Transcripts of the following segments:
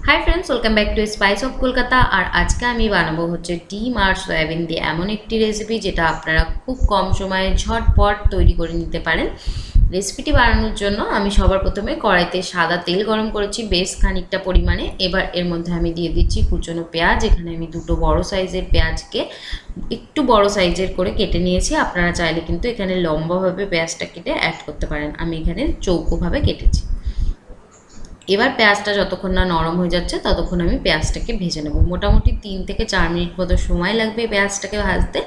High friends welcome back to spice of Kolkata और आज के आमी बानाबो होच्छे डिम और सयाबिन दिए एमन एक रेसिपि जेटा आपनारा खूब कम समय झटपट तैरी करे निते पारेन। रेसिपिटी बानानोर जोन्नो आमी सबार प्रथमे कड़ाइते सादा तेल गरम करेछि बेश खानिकटा परिमाणे। एबार एर मध्य आमी दिए दिচ্ছি कुचनो पेঁয়াজ। एखाने आमी दुटो बड़ो साइजेर पेঁয়াজके एकटू बड़ो साइजेर करे केटे निয়েছি। आपनारा चाइले किन्तु एखाने लम्बाभाবে पेঁয়াজটা केटे অ্যাড করতে পারেন। আমি এখানে চৌকোভাবে কেটেছি। এবার পেঁয়াজটা যতক্ষণ না নরম হয়ে যাচ্ছে ততক্ষণ আমি পেঁয়াজটাকে ভেজে নেব। মোটামুটি 3 থেকে 4 মিনিট মতো সময় লাগবে পেঁয়াজটাকে ভাজতে।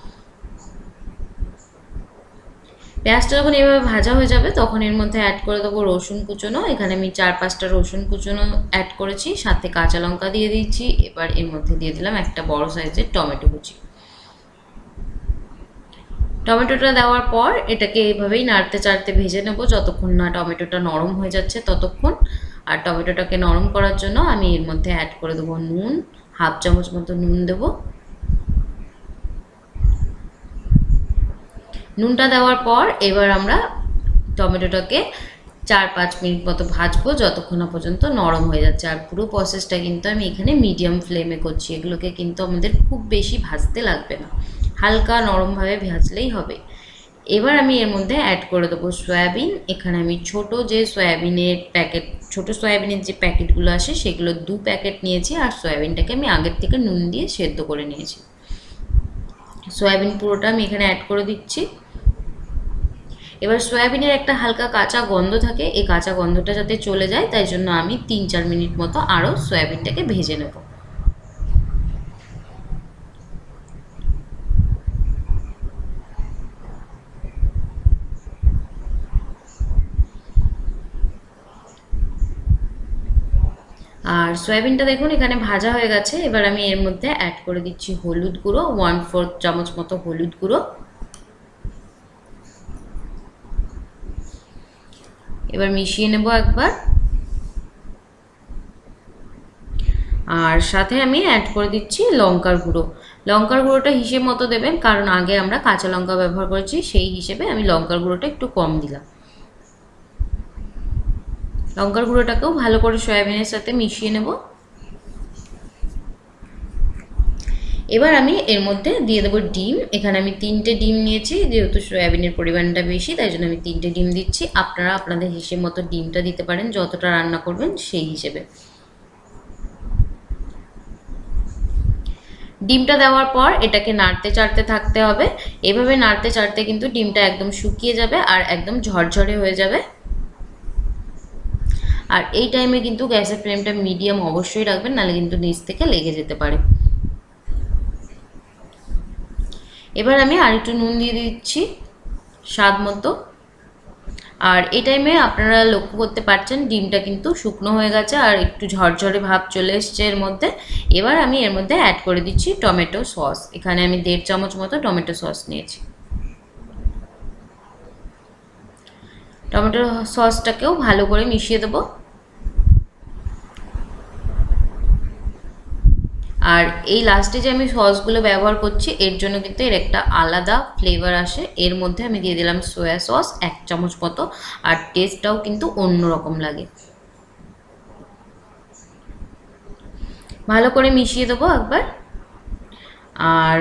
পেঁয়াজটা যখন এভাবে ভাজা হয়ে যাবে তখন এর মধ্যে অ্যাড করে দেবো রসুন কুচনো। এখানে আমি 4-5টা রসুন কুচনো অ্যাড করেছি, সাথে কাঁচা লঙ্কা দিয়ে দিচ্ছি। এবার এর মধ্যে দিয়ে দিলাম একটা বড় সাইজের টমেটো কুচি। টমেটোটা দেওয়ার পর এটাকে এইভাবেই নাড়তে চাড়তে ভেজে নেব যতক্ষণ না টমেটোটা নরম হয়ে যাচ্ছে ততক্ষণ। আর টমেটোটাকে নরম করার জন্য আমি এর মধ্যে অ্যাড করে দেবো নুন, হাফ চামচ মতো নুন দেব। নুনটা দেওয়ার পর এবার আমরা টমেটোটাকে 4-5 মিনিট মতো ভাজবো যতক্ষণ না পর্যন্ত নরম হয়ে যাচ্ছে। আর পুরো প্রসেসটা কিন্তু আমি এখানে মিডিয়াম ফ্লেমে করছি, এগুলোকে কিন্তু আমাদের খুব বেশি ভাজতে লাগবে না, হালকা নরমভাবে ভাজলেই হবে। এবার আমি এর মধ্যে অ্যাড করে দেবো সয়াবিন। এখানে আমি ছোট যে সয়াবিনের প্যাকেট, ছোট সয়াবিনের যে প্যাকেটগুলো আসে সেগুলো 2 প্যাকেট নিয়েছি। আর সয়াবিনটাকে আমি আগের থেকে নুন দিয়ে সেদ্ধ করে নিয়েছি। সয়াবিন পুরোটা আমি এখানে অ্যাড করে দিচ্ছি। এবার সয়াবিনের একটা হালকা কাঁচা গন্ধ থাকে, এই কাঁচা গন্ধটা যাতে চলে যায় তাই জন্য আমি 3-4 মিনিট মতো আরও সয়াবিনটাকে ভেজে নেব। আর সয়াবিনটা দেখুন এখানে ভাজা হয়ে গেছে। এবার আমি এর মধ্যে অ্যাড করে দিচ্ছি হলুদ গুঁড়ো, 1/4 চামচ মতো হলুদ গুঁড়ো। এবার মিশিয়ে নেব একবার। আর সাথে আমি অ্যাড করে দিচ্ছি লঙ্কার গুঁড়ো। লঙ্কার গুঁড়োটা হিসেব মতো দেবেন, কারণ আগে আমরা কাঁচা লঙ্কা ব্যবহার করেছি, সেই হিসেবে আমি লঙ্কার গুঁড়োটা একটু কম দিলাম। লঙ্কার গুঁড়োটাকেও ভালো করে সয়াবিনের সাথে মিশিয়ে নেব। এবার আমি এর মধ্যে দিয়ে দেবো ডিম। এখানে আমি 3টে ডিম নিয়েছি, যেহেতু সয়াবিনের পরিমাণটা বেশি তাই জন্য আমি 3টে ডিম দিচ্ছি। আপনারা আপনাদের হিসেব মতো ডিমটা দিতে পারেন, যতটা রান্না করবেন সেই হিসেবে। ডিমটা দেওয়ার পর এটাকে নাড়তে চাড়তে থাকতে হবে। এভাবে নাড়তে চাড়তে কিন্তু ডিমটা একদম শুকিয়ে যাবে আর একদম ঝরঝরে হয়ে যাবে। আর এই টাইমে কিন্তু গ্যাসের ফ্লেমটা মিডিয়াম অবশ্যই রাখবেন, নাহলে কিন্তু নিচ থেকে লেগে যেতে পারে। এবার আমি আরেকটু নুন দিয়ে দিচ্ছি স্বাদ মতো। আর এই টাইমে আপনারা লক্ষ্য করতে পারছেন ডিমটা কিন্তু শুকনো হয়ে গেছে আর একটু ঝরঝরে ভাব চলে এসছে এর মধ্যে। এবার আমি এর মধ্যে অ্যাড করে দিচ্ছি টমেটো সস। এখানে আমি 1.5 চামচ মতো টমেটো সস নিয়েছি। টমেটো সসটাকেও ভালো করে মিশিয়ে দেবো। আর এই লাস্টে যে আমি সসগুলো ব্যবহার করছি এর জন্য কিন্তু এর একটা আলাদা ফ্লেভার আসে। এর মধ্যে আমি দিয়ে দিলাম সয়া সস 1 চামচ মতো, আর টেস্টটাও কিন্তু অন্যরকম লাগে। ভালো করে মিশিয়ে দেবো একবার। আর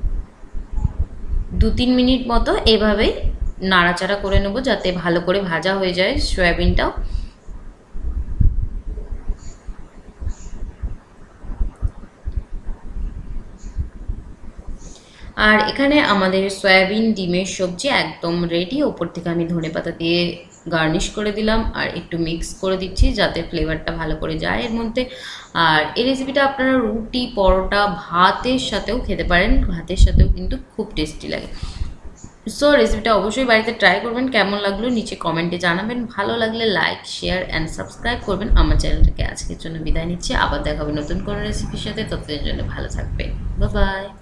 2-3 মিনিট মতো এভাবেই নাড়াচাড়া করে নেব যাতে ভালো করে ভাজা হয়ে যায় সয়াবিনটাও। আর এখানে আমাদের সয়াবিন ডিমের সবজি একদম রেডি। ওপর থেকে আমি ধনেপাতা দিয়ে গার্নিশ করে দিলাম আর একটু মিক্স করে দিচ্ছি যাতে ফ্লেভারটা ভালো করে যায় এর মধ্যে। আর এই রেসিপিটা আপনারা রুটি, পরোটা, ভাতের সাথেও খেতে পারেন, ভাতের সাথেও কিন্তু খুব টেস্টি লাগে। সো রেসিপিটা অবশ্যই বাড়িতে ট্রাই করবেন। কেমন লাগলো নিচে কমেন্টে জানাবেন। ভালো লাগলে লাইক, শেয়ার অ্যান্ড সাবস্ক্রাইব করবেন আমার চ্যানেলটাকে। আজকের জন্য বিদায় নিচ্ছি, আবার দেখাবে নতুন কোনো রেসিপির সাথে। ততদিনের জন্য ভালো থাকবেন। Bye by.